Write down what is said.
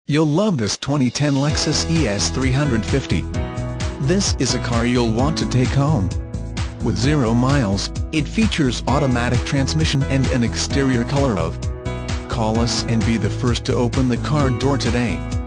You'll love this 2010 Lexus ES 350. This is a car you'll want to take home. With 0 miles, it features automatic transmission and an exterior color of. Call us and be the first to open the car door today.